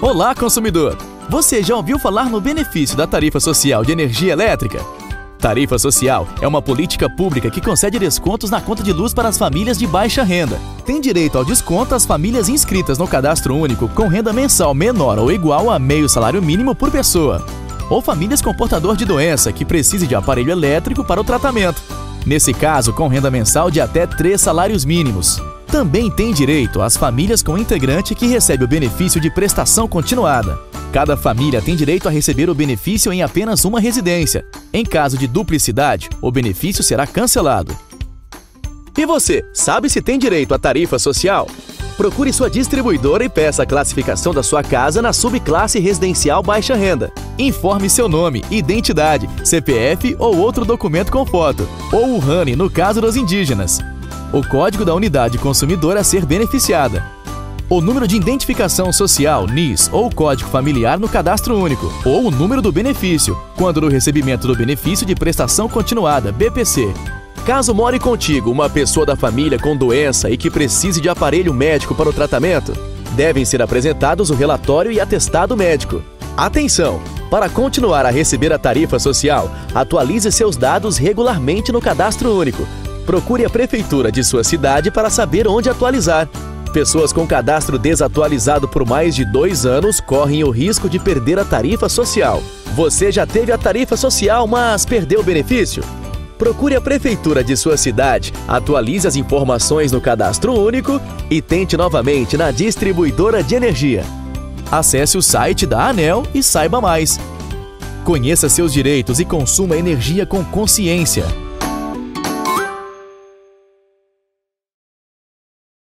Olá, consumidor! Você já ouviu falar no benefício da tarifa social de energia elétrica? Tarifa social é uma política pública que concede descontos na conta de luz para as famílias de baixa renda. Tem direito ao desconto as famílias inscritas no Cadastro Único com renda mensal menor ou igual a meio salário mínimo por pessoa. Ou famílias com portador de doença que precise de aparelho elétrico para o tratamento. Nesse caso, com renda mensal de até 3 salários mínimos. Também tem direito às famílias com integrante que recebe o benefício de prestação continuada. Cada família tem direito a receber o benefício em apenas uma residência. Em caso de duplicidade, o benefício será cancelado. E você, sabe se tem direito à tarifa social? Procure sua distribuidora e peça a classificação da sua casa na subclasse residencial baixa renda. Informe seu nome, identidade, CPF ou outro documento com foto, ou o RANI no caso dos indígenas. O código da unidade consumidora a ser beneficiada. O número de identificação social, NIS, ou código familiar no Cadastro Único, ou o número do benefício, quando no recebimento do benefício de prestação continuada, BPC. Caso more contigo uma pessoa da família com doença e que precise de aparelho médico para o tratamento, devem ser apresentados o relatório e atestado médico. Atenção! Para continuar a receber a tarifa social, atualize seus dados regularmente no Cadastro Único. Procure a prefeitura de sua cidade para saber onde atualizar. Pessoas com cadastro desatualizado por mais de 2 anos correm o risco de perder a tarifa social. Você já teve a tarifa social, mas perdeu o benefício? Procure a prefeitura de sua cidade, atualize as informações no Cadastro Único e tente novamente na distribuidora de energia. Acesse o site da ANEEL e saiba mais. Conheça seus direitos e consuma energia com consciência.